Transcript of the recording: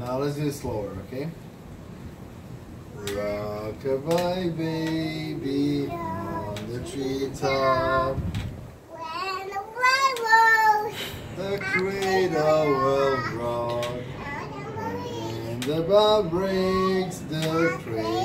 Now let's do it slower, okay? Rock-a-bye baby on the treetop. When the rainbow, The cradle will rock. When the bob breaks, the cradle